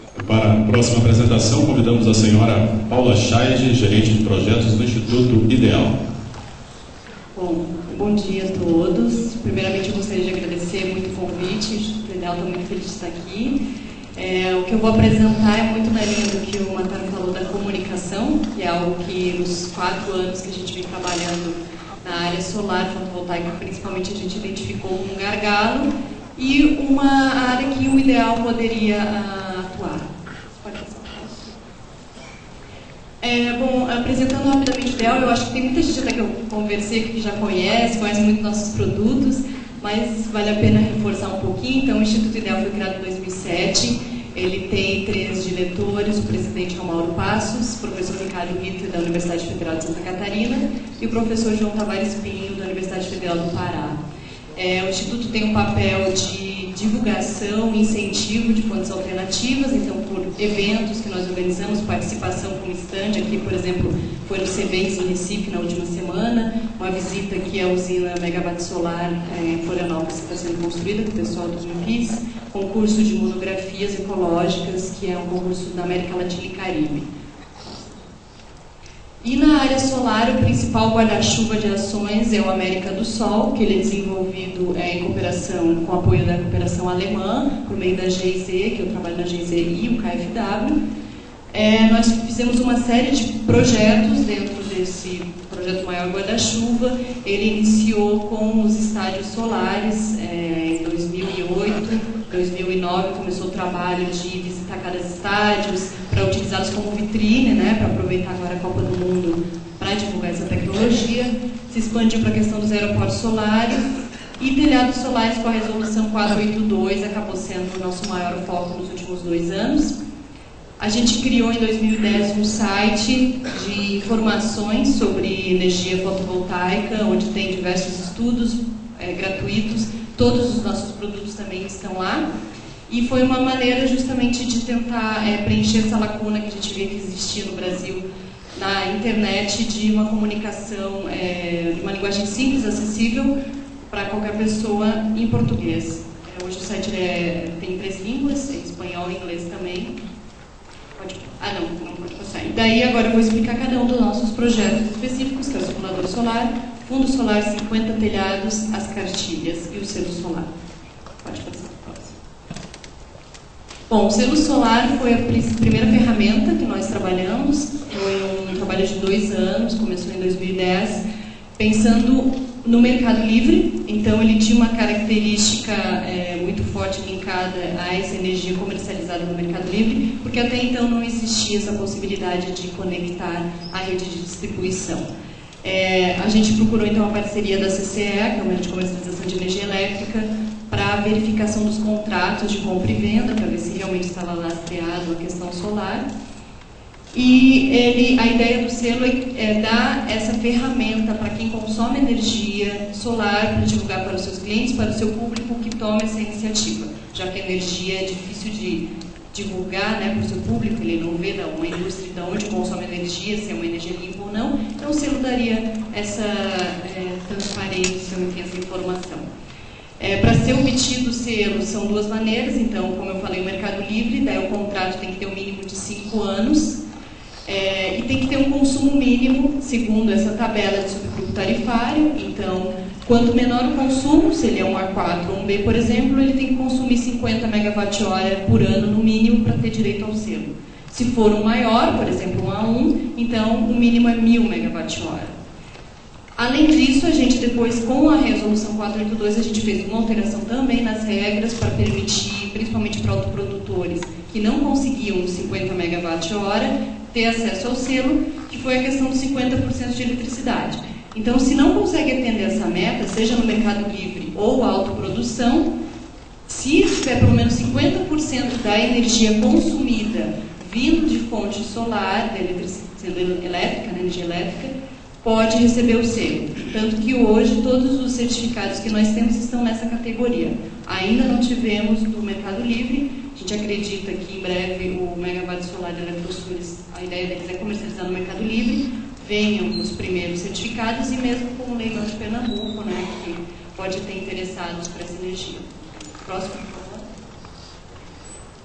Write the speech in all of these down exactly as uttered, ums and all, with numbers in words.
Para a próxima apresentação, convidamos a senhora Paula Scheide, gerente de projetos do Instituto Ideal. Bom, bom dia a todos. Primeiramente, eu gostaria de agradecer muito o convite. O Instituto Ideal está muito feliz de estar aqui. É, o que eu vou apresentar é muito na linha do que o Mataro falou da comunicação, que é algo que nos quatro anos que a gente vem trabalhando na área solar, fotovoltaica, principalmente a gente identificou um gargalo e uma área que o Ideal poderia uh, atuar. Pode passar. É, bom, apresentando rapidamente o Ideal, eu acho que tem muita gente até que eu conversei que já conhece, conhece muito nossos produtos, mas vale a pena reforçar um pouquinho. Então, o Instituto Ideal foi criado em dois mil e sete, ele tem três diretores, o presidente é o Mauro Passos, o professor Ricardo Ritter, da Universidade Federal de Santa Catarina, e o professor João Tavares Pinho, da Universidade Federal do Pará. É, o Instituto tem um papel de divulgação e incentivo de fontes alternativas, então por eventos que nós organizamos, participação com stand, aqui por exemplo foi no Cebens em Recife na última semana, uma visita aqui à usina Megawatt Solar é, em Florianópolis que está sendo construída com o pessoal do Greenpeace, concurso de monografias ecológicas, que é um concurso da América Latina e Caribe. E na área solar, o principal guarda-chuva de ações é o América do Sol, que ele é desenvolvido é, em cooperação, com apoio da cooperação alemã, por meio da G I Z, que eu trabalho na G I Z e o K F W. É, nós fizemos uma série de projetos dentro desse projeto maior guarda-chuva. Ele iniciou com os estádios solares é, em dois mil e oito, dois mil e nove começou o trabalho de visitar cada estádios para utilizá-los como vitrine, né, para aproveitar agora a Copa do Mundo para divulgar essa tecnologia. Se expandiu para a questão dos aeroportos solares e telhados solares com a resolução quatrocentos e oitenta e dois acabou sendo o nosso maior foco nos últimos dois anos. A gente criou em dois mil e dez um site de informações sobre energia fotovoltaica, onde tem diversos estudos é, gratuitos. Todos os nossos produtos também estão lá. E foi uma maneira justamente de tentar é, preencher essa lacuna que a gente vê que existia no Brasil na internet, de uma comunicação, é, de uma linguagem simples, acessível para qualquer pessoa em português. É, hoje o site é, tem três línguas, em espanhol e inglês também. Pode, ah, não, não pode passar. E daí agora eu vou explicar cada um dos nossos projetos específicos, que é o simulador solar, fundo solar cinquenta telhados, as cartilhas e o selo solar. Pode passar. Bom, o selo solar foi a primeira ferramenta que nós trabalhamos, foi um trabalho de dois anos, começou em dois mil e dez, pensando no mercado livre. Então ele tinha uma característica é, muito forte linkada a essa energia comercializada no mercado livre, porque até então não existia essa possibilidade de conectar a rede de distribuição. É, a gente procurou então a parceria da C C E, que é a Rede de Comercialização de Energia Elétrica, para a verificação dos contratos de compra e venda, para ver se realmente estava lastreado a questão solar. E ele, a ideia do selo é, é dar essa ferramenta para quem consome energia solar, para divulgar para os seus clientes, para o seu público que toma essa iniciativa, já que a energia é difícil de divulgar, né, para o seu público, ele não vê da uma indústria de onde consome energia, se é uma energia limpa ou não, então o selo daria essa é, transparência, enfim, essa informação. É, para ser obtido o selo são duas maneiras, então, como eu falei, o mercado livre, daí o contrato tem que ter um mínimo de cinco anos, é, e tem que ter um consumo mínimo, segundo essa tabela de subgrupo tarifário. Então, quanto menor o consumo, se ele é um A quatro ou um B, por exemplo, ele tem que consumir cinquenta megawatt-hora por ano no mínimo para ter direito ao selo. Se for um maior, por exemplo, um A um, então o mínimo é mil megawatt-hora. Além disso, a gente depois, com a resolução quatrocentos e oitenta e dois, a gente fez uma alteração também nas regras para permitir, principalmente para autoprodutores que não conseguiam cinquenta megawatt-hora, ter acesso ao selo, que foi a questão dos cinquenta por cento de eletricidade. Então, se não consegue atender essa meta, seja no mercado livre ou autoprodução, se tiver pelo menos cinquenta por cento da energia consumida vindo de fonte solar, da eletricidade elétrica, né, energia elétrica, pode receber o selo. Tanto que hoje todos os certificados que nós temos estão nessa categoria. Ainda não tivemos do Mercado Livre, a gente acredita que em breve o Megawatt Solar de Eletrossures, a ideia deles é comercializar no Mercado Livre, venham os primeiros certificados e mesmo com o leilão de Pernambuco, né, que pode ter interessados para essa energia. Próximo, por favor.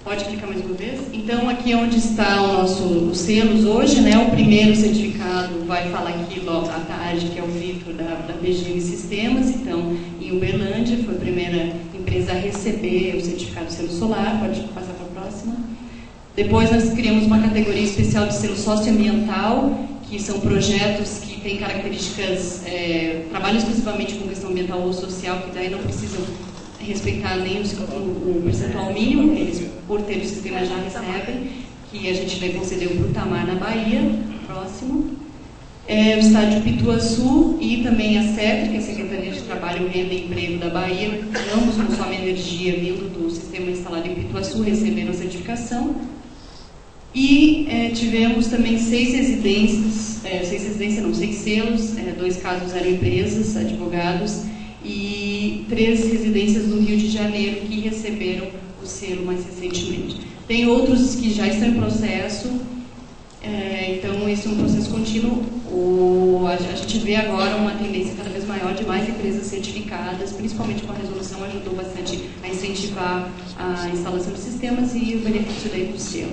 Pode clicar mais uma vez? Então, aqui é onde está o nosso, os selos hoje, né? O primeiro certificado vai falar aqui logo à tarde, que é o Vitor da, da B G M Sistemas. Então, em Uberlândia, foi a primeira empresa a receber o certificado de selo solar. Pode passar para a próxima. Depois, nós criamos uma categoria especial de selo socioambiental, que são projetos que têm características, é, trabalham exclusivamente com questão ambiental ou social, que daí não precisam respeitar nem o, o, o percentual mínimo que eles, por ter o sistema, já recebem, que a gente vai conceder para o Tamar, na Bahia. Próximo. É, o estádio Pituaçu e também a SETRE, que é a Secretaria de Trabalho, Renda e Emprego da Bahia, ambos com Some Energia, vindo do sistema instalado em Pituaçu, receberam a certificação. E é, tivemos também seis residências, é, seis residências não, seis selos, é, dois casos eram empresas, advogados, e três residências no Rio de Janeiro que receberam o selo mais recentemente. Tem outros que já estão em processo, é, então esse é um processo contínuo. O, a, a gente vê agora uma tendência cada vez maior de mais empresas certificadas, principalmente com a resolução, ajudou bastante a incentivar a instalação de sistemas e o benefício daí do selo.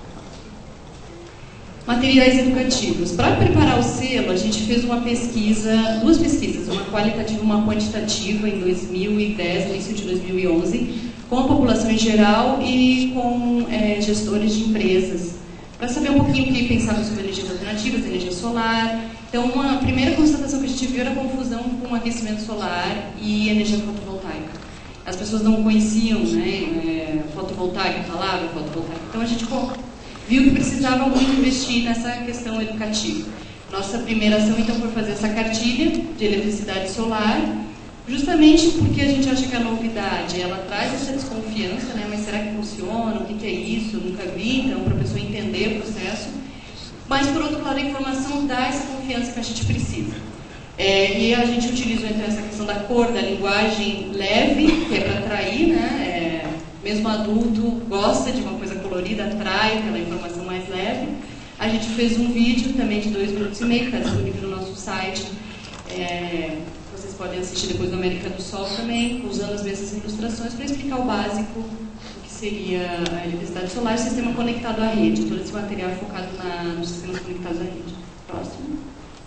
Materiais educativos. Para preparar o selo, a gente fez uma pesquisa, duas pesquisas, uma qualitativa e uma quantitativa em dois mil e dez, no início de dois mil e onze, com a população em geral e com é, gestores de empresas, para saber um pouquinho o que pensavam sobre energias alternativas, energia solar. Então, uma primeira constatação que a gente viu era a confusão com aquecimento solar e energia fotovoltaica. As pessoas não conheciam, né, é, fotovoltaica, a palavra fotovoltaica. Então, a gente viu que precisava muito investir nessa questão educativa. Nossa primeira ação, então, foi fazer essa cartilha de eletricidade solar, justamente porque a gente acha que a novidade, ela traz essa desconfiança, né? Mas será que funciona? O que, que é isso? Eu nunca vi, então, para a pessoa entender o processo. Mas, por outro lado, a informação dá essa confiança que a gente precisa. É, e a gente utilizou, então, essa questão da cor, da linguagem leve, que é para atrair, né? É, mesmo adulto gosta de uma coisa colorida, atrai pela informação mais leve. A gente fez um vídeo também de dois minutos e meio, que está disponível no nosso site. É, vocês podem assistir depois no América do Sol também, usando as mesmas ilustrações para explicar o básico do que seria a eletricidade solar e o sistema conectado à rede. Todo esse material é focado na, nos sistemas conectados à rede. Próximo.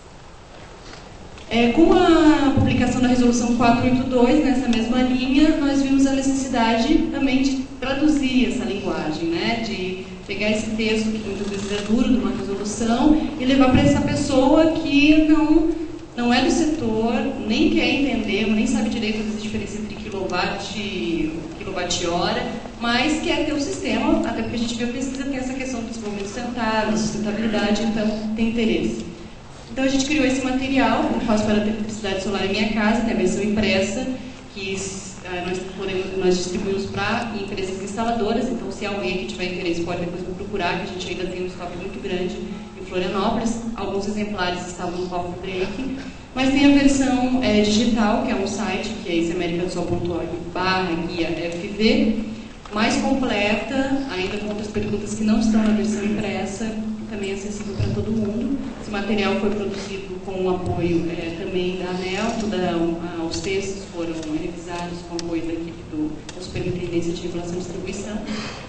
É, com a publicação da resolução quatrocentos e oitenta e dois, nessa mesma linha, nós vimos a necessidade também de traduzir essa linguagem, né? De pegar esse texto, que muitas vezes é duro, de uma resolução, e levar para essa pessoa que não, não é do setor, nem quer entender, nem sabe direito a diferença entre quilowatt e quilowatt-hora, mas quer ter o sistema, até porque a gente viu que precisa ter essa questão do desenvolvimento sustentável, sustentabilidade, então tem interesse. Então a gente criou esse material, eu faço para a eletricidade solar em minha casa, tem a versão impressa, que uh, nós, podemos, nós distribuímos para empresas instaladoras, então se alguém que tiver interesse pode depois me procurar, que a gente ainda tem um estoque muito grande em Florianópolis, alguns exemplares estavam no coffee break, mas tem a versão é, digital, que é um site, que é esse americadosol ponto org barra guia F V, mais completa, ainda com outras perguntas que não estão na versão impressa, também acessível para todo mundo. Esse material foi produzido com o apoio é, também da ANEEL, toda, a, os textos foram revisados com o apoio da equipe do, da Superintendência de Regulação e Distribuição.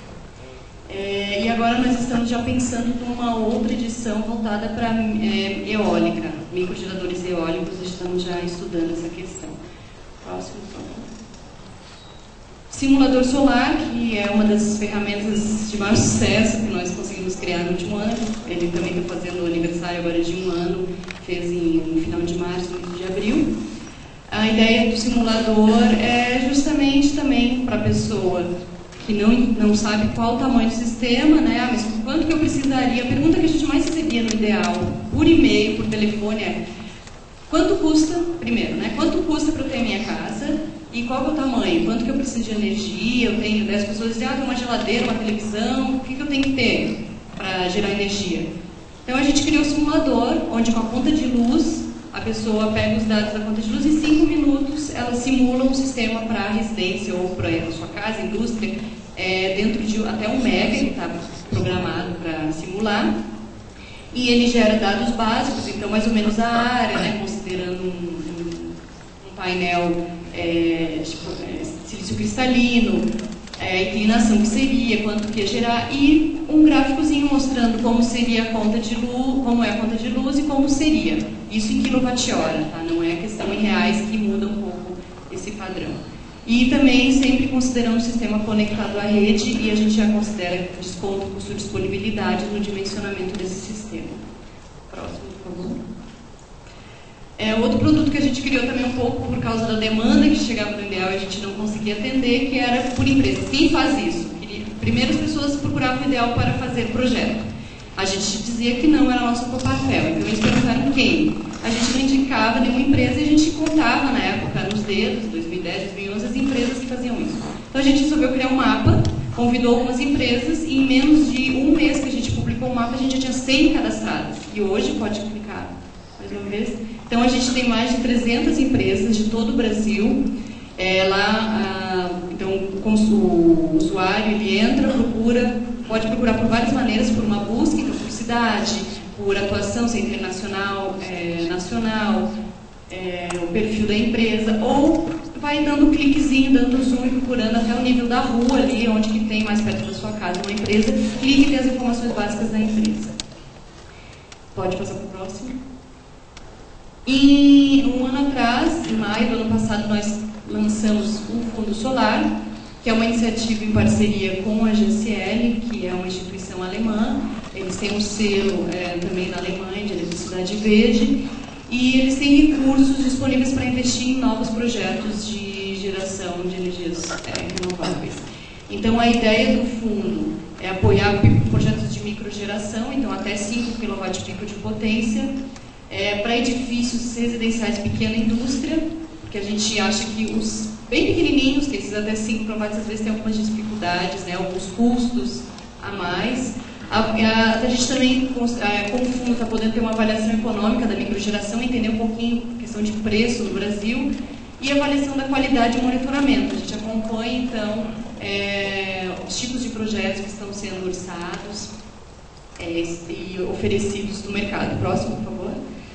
É, e agora nós estamos já pensando numa outra edição voltada para é, eólica, microgeradores eólicos, estamos já estudando essa questão. Próximo, por favor. Simulador solar, que é uma das ferramentas de maior sucesso que nós conseguimos criar no último ano. Ele também está fazendo o aniversário agora de um ano, fez em, no final de março, no início de abril. A ideia do simulador é justamente também para a pessoa que não, não sabe qual o tamanho do sistema, né? Ah, mas quanto que eu precisaria? A pergunta que a gente mais recebia no ideal, por e-mail, por telefone, é quanto custa, primeiro, né? Quanto custa para eu ter minha casa? E qual que é o tamanho? Quanto que eu preciso de energia? Eu tenho dez pessoas dizem, ah, tem uma geladeira, uma televisão, o que, que eu tenho que ter para gerar energia? Então a gente criou um simulador, onde com a conta de luz, a pessoa pega os dados da conta de luz e em cinco minutos ela simula um sistema para a residência ou para a sua casa, indústria, é, dentro de até um mega, que está programado para simular. E ele gera dados básicos, então mais ou menos a área, né, considerando um, um, um painel É, tipo, é, silício cristalino, é, a inclinação que seria, seria, quanto que ia gerar, e um gráficozinho mostrando como seria a conta de luz, como é a conta de luz e como seria. Isso em quilowatt-hora, tá? Não é questão em reais, que muda um pouco esse padrão. E também sempre considerando o sistema conectado à rede, e a gente já considera desconto, custo de disponibilidade no dimensionamento desse sistema. Próximo, por favor. É, outro produto que a gente criou também um pouco por causa da demanda que chegava no ideal e a gente não conseguia atender, que era por empresas. Quem faz isso? Primeiro as pessoas procuravam o ideal para fazer projeto. A gente dizia que não era nosso papel, então eles perguntaram quem. A gente não indicava nenhuma empresa e a gente contava na época, nos dedos, dois mil e dez, dois mil e onze, as empresas que faziam isso. Então a gente resolveu criar um mapa, convidou algumas empresas e em menos de um mês que a gente publicou o mapa, a gente já tinha cem cadastradas. E hoje, pode clicar mais uma vez. Então a gente tem mais de trezentas empresas de todo o Brasil. É, lá, ah, então, como o usuário ele entra, procura, pode procurar por várias maneiras, por uma busca, então, por cidade, por atuação, se é internacional, é, nacional, é, o perfil da empresa, ou vai dando um cliquezinho, dando zoom e procurando até o nível da rua ali, onde que tem mais perto da sua casa uma empresa, clique e tem as informações básicas da empresa. Pode passar para o próximo. E um ano atrás, em maio do ano passado, nós lançamos o Fundo Solar, que é uma iniciativa em parceria com a G C L, que é uma instituição alemã. Eles têm um selo é, também na Alemanha de eletricidade verde, e eles têm recursos disponíveis para investir em novos projetos de geração de energias é, renováveis. Então, a ideia do fundo é apoiar projetos de microgeração, então até cinco quilowatt-pico de potência, é, para edifícios residenciais pequena indústria, porque a gente acha que os bem pequenininhos, que esses até cinco quilowatts, às vezes tem algumas dificuldades, né, alguns custos a mais. A, a, a gente também, com, a, com o fundo, está podendo ter uma avaliação econômica da microgeração, entender um pouquinho a questão de preço no Brasil e avaliação da qualidade e monitoramento. A gente acompanha, então, é, os tipos de projetos que estão sendo orçados é, e oferecidos no mercado. Próximo, por favor.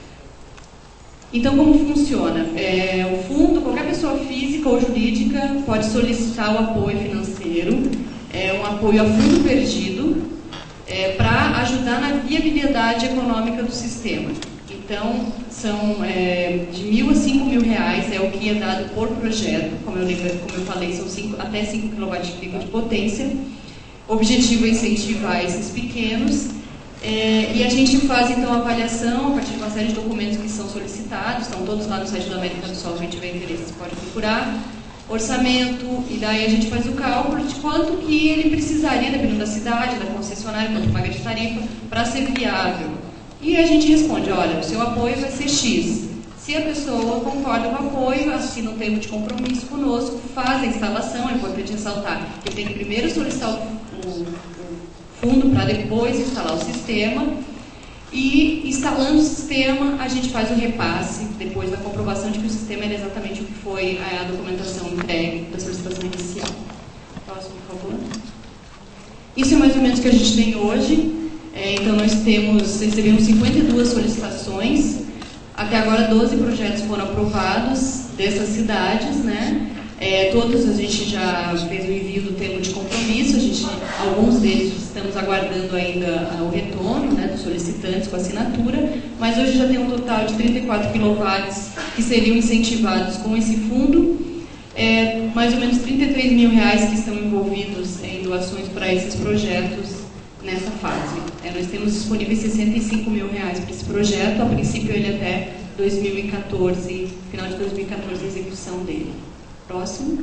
Então, como funciona? É, o fundo, qualquer pessoa física ou jurídica pode solicitar o apoio financeiro, é um apoio a fundo perdido, é, para ajudar na viabilidade econômica do sistema. Então, são é, de mil a cinco mil reais é o que é dado por projeto, como eu, lembro, como eu falei, são cinco, até cinco quilowatt-pico de potência. O objetivo é incentivar esses pequenos. É, e a gente faz, então, a avaliação a partir de uma série de documentos que são solicitados, estão todos lá no site da América do Sol, quem tiver interesse pode procurar, orçamento, e daí a gente faz o cálculo de quanto que ele precisaria, dependendo da cidade, da concessionária, quanto paga de tarifa, para ser viável. E a gente responde, olha, o seu apoio vai ser X. Se a pessoa concorda com o apoio, assina um termo de compromisso conosco, faz a instalação, é importante ressaltar que ele tem que primeiro solicitar o, o fundo para depois instalar o sistema, e instalando o sistema a gente faz o repasse depois da comprovação de que o sistema era exatamente o que foi a documentação entregue da solicitação inicial. Próximo, por favor. Isso é mais ou menos o que a gente tem hoje. É, então nós temos, recebemos cinquenta e duas solicitações, até agora doze projetos foram aprovados dessas cidades, né? É, todos a gente já fez o envio do termo de compromisso, a gente, alguns deles estamos aguardando ainda o retorno, né, dos solicitantes com assinatura, mas hoje já tem um total de trinta e quatro quilowatts que seriam incentivados com esse fundo, é, mais ou menos trinta e três mil reais que estão envolvidos em doações para esses projetos nessa fase. É, nós temos disponíveis sessenta e cinco mil reais para esse projeto, a princípio ele até dois mil e quatorze, final de dois mil e quatorze, a execução dele. Próximo.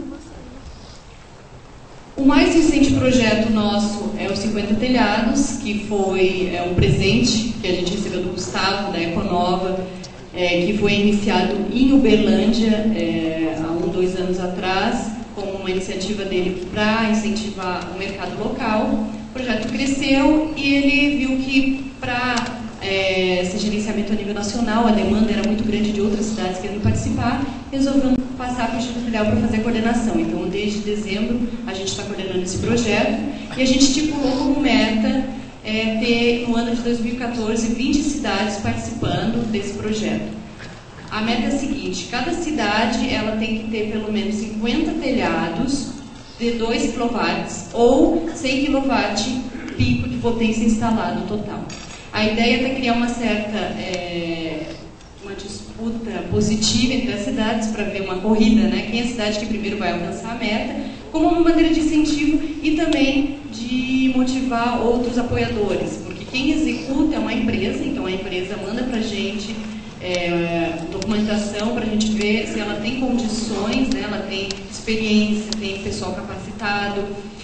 O mais recente projeto nosso é o cinquenta Telhados, que foi é, um presente que a gente recebeu do Gustavo, da Econova, é, que foi iniciado em Uberlândia é, há um, dois anos atrás, como uma iniciativa dele para incentivar o mercado local. O projeto cresceu e ele viu que para é, esse gerenciamento a nível nacional, a demanda era muito grande de outras cidades querendo participar, resolveu passar para o Instituto Federal para fazer a coordenação. Então, desde dezembro, a gente está coordenando esse projeto e a gente estipulou como meta é, ter, no ano de dois mil e quatorze, vinte cidades participando desse projeto. A meta é a seguinte, cada cidade ela tem que ter pelo menos cinquenta telhados de dois quilowatts ou cem quilowatts pico de potência instalado total. A ideia é criar uma certa é, uma disputa positiva entre as cidades para ver uma corrida, né? Quem é a cidade que primeiro vai alcançar a meta, como uma maneira de incentivo e também de motivar outros apoiadores, porque quem executa é uma empresa, então a empresa manda para a gente é, documentação para a gente ver se ela tem condições, né? Ela tem experiência, tem pessoal capacitado,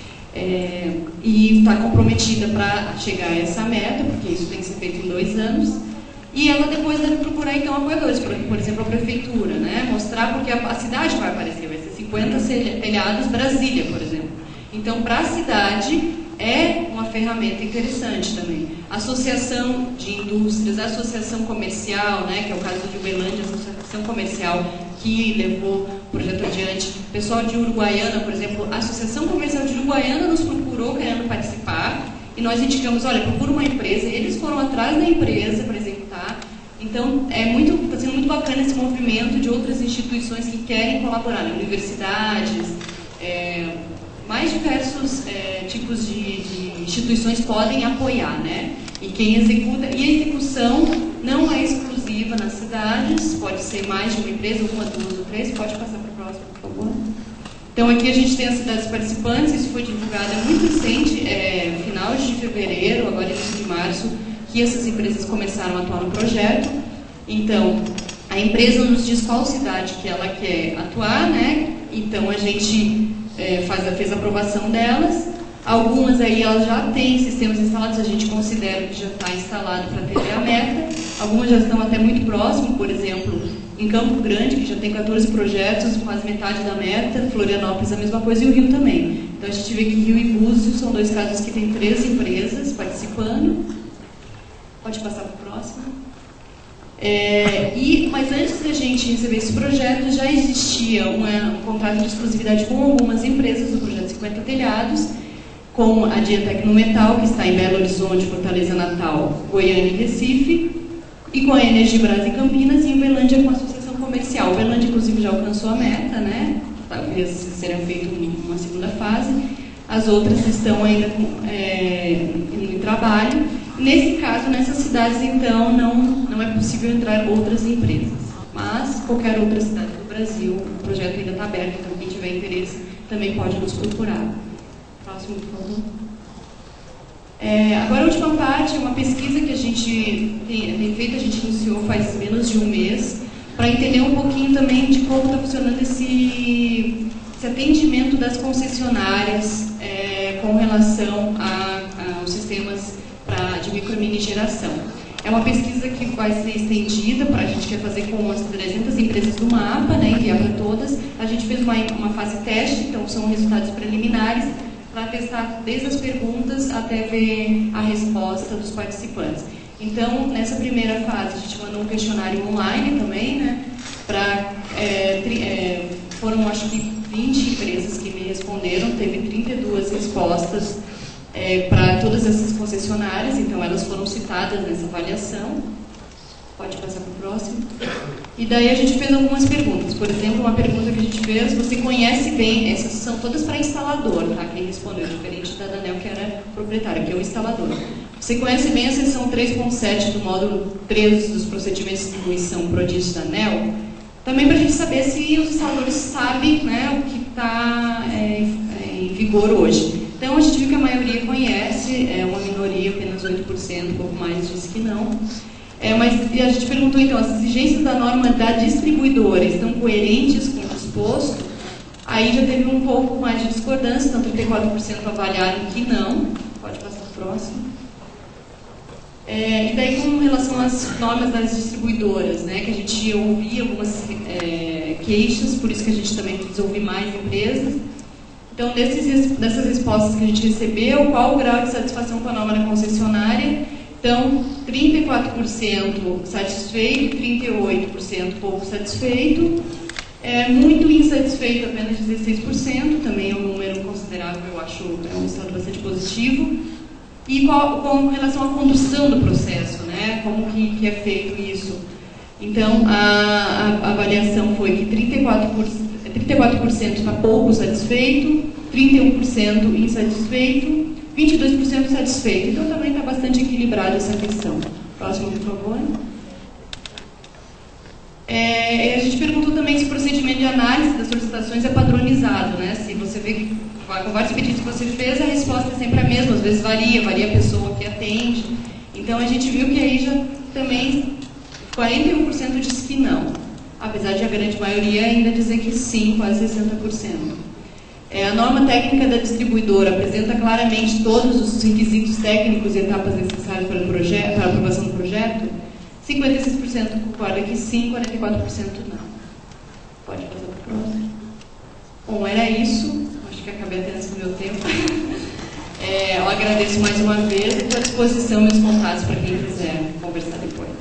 é, e está comprometida para chegar a essa meta, porque isso tem que ser feito em dois anos. E ela depois deve procurar, então, apoiadores, por, por exemplo, a prefeitura, né? Mostrar, porque a, a cidade vai aparecer, vai ser cinquenta telhados Brasília, por exemplo. Então, para a cidade, é uma ferramenta interessante também. Associação de indústrias, associação comercial, né? Que é o caso de Uberlândia, associação comercial que levou o projeto adiante. O pessoal de Uruguaiana, por exemplo, a Associação Comercial de Uruguaiana nos procurou querendo participar, e nós indicamos, olha, procura uma empresa, e eles foram atrás da empresa para executar. Então, é muito, está sendo muito bacana esse movimento de outras instituições que querem colaborar, né? Universidades, é, mais diversos é, tipos de, de instituições podem apoiar, né? E quem executa, e a execução não é exclusiva nas cidades, pode ser mais de uma empresa, uma, duas ou três, pode passar para a próxima, por favor. Então, aqui a gente tem as cidades participantes, isso foi divulgado, é muito recente, é, final de fevereiro, agora início de março, que essas empresas começaram a atuar no projeto. Então, a empresa nos diz qual cidade que ela quer atuar, né? Então, a gente é, faz a, fez a aprovação delas. Algumas aí elas já têm sistemas instalados, a gente considera que já está instalado para atender a meta. Algumas já estão até muito próximo, por exemplo, em Campo Grande, que já tem quatorze projetos, quase metade da meta. Florianópolis a mesma coisa e o Rio também. Então, a gente vê que Rio e Búzios são dois casos que tem três empresas participando. Pode passar para o próximo. É, e, mas antes da gente receber esse projeto, já existia uma, um contrato de exclusividade com algumas empresas do projeto cinquenta Telhados, com a Dia Tecnometal, que está em Belo Horizonte, Fortaleza, Natal, Goiânia e Recife, e com a Energibras em Campinas, e o Uberlândia com a Associação Comercial. O Uberlândia, inclusive, já alcançou a meta, né? Talvez será feito uma segunda fase. As outras estão ainda é, em trabalho. Nesse caso, nessas cidades, então, não, não é possível entrar outras empresas. Mas, qualquer outra cidade do Brasil, o projeto ainda está aberto, então quem tiver interesse também pode nos procurar. Próximo, por favor. É, agora, a última parte é uma pesquisa que a gente tem, tem feito, a gente iniciou faz menos de um mês, para entender um pouquinho também de como está funcionando esse, esse atendimento das concessionárias é, com relação a, a, aos sistemas pra, de micro e mini geração. É uma pesquisa que vai ser estendida, para a gente quer fazer com as trezentas empresas do mapa, né, enviar para todas. A gente fez uma, uma fase teste, então são resultados preliminares, para testar desde as perguntas até ver a resposta dos participantes. Então, nessa primeira fase, a gente mandou um questionário online também, né, para, é, é, foram acho que vinte empresas que me responderam, teve trinta e duas respostas é, para todas essas concessionárias, então elas foram citadas nessa avaliação. Pode passar para o próximo. E daí a gente fez algumas perguntas. Por exemplo, uma pergunta que a gente fez, você conhece bem, essas são todas para instalador, tá? Quem respondeu, diferente da Danel, que era proprietária, que é o instalador. Você conhece bem a seção três ponto sete do módulo três dos procedimentos de distribuição Prodis da ANEEL? Também para a gente saber se os instaladores sabem, né, o que está é, é, em vigor hoje. Então, a gente viu que a maioria conhece, é uma minoria, apenas oito por cento, um pouco mais, disse que não. É, mas a gente perguntou, então, as exigências da norma da distribuidora estão coerentes com o disposto? Aí já teve um pouco mais de discordância, então trinta e quatro por cento avaliaram que não. Pode passar para o próximo. É, e daí, com relação às normas das distribuidoras, né, que a gente ouvia algumas é, queixas, por isso que a gente também quis ouvir mais empresas. Então, desses, dessas respostas que a gente recebeu, qual o grau de satisfação com a norma da concessionária? Então, trinta e quatro por cento satisfeito, trinta e oito por cento pouco satisfeito, é, muito insatisfeito, apenas dezesseis por cento, também é um número considerável, eu acho, é um estado bastante positivo. E qual, com relação à condução do processo, né? Como que, que é feito isso? Então, a, a avaliação foi que trinta e quatro por cento está pouco satisfeito, trinta e um por cento insatisfeito, vinte e dois por cento satisfeito. Então também está bastante equilibrada essa questão. Próximo, por favor. É, a gente perguntou também se o procedimento de análise das solicitações é padronizado, né? Se você vê que com vários pedidos que você fez, a resposta é sempre a mesma, às vezes varia, varia a pessoa que atende. Então a gente viu que aí já também quarenta e um por cento disse que não, apesar de a grande maioria ainda dizer que sim, quase sessenta por cento. É, a norma técnica da distribuidora apresenta claramente todos os requisitos técnicos e etapas necessárias para, o projeto, para a aprovação do projeto. cinquenta e seis por cento concorda que sim, quarenta e quatro por cento não. Pode passar para o próximo. Bom, era isso. Acho que acabei até antes do meu tempo. É, eu agradeço mais uma vez e estou à disposição meus contatos para quem quiser conversar depois.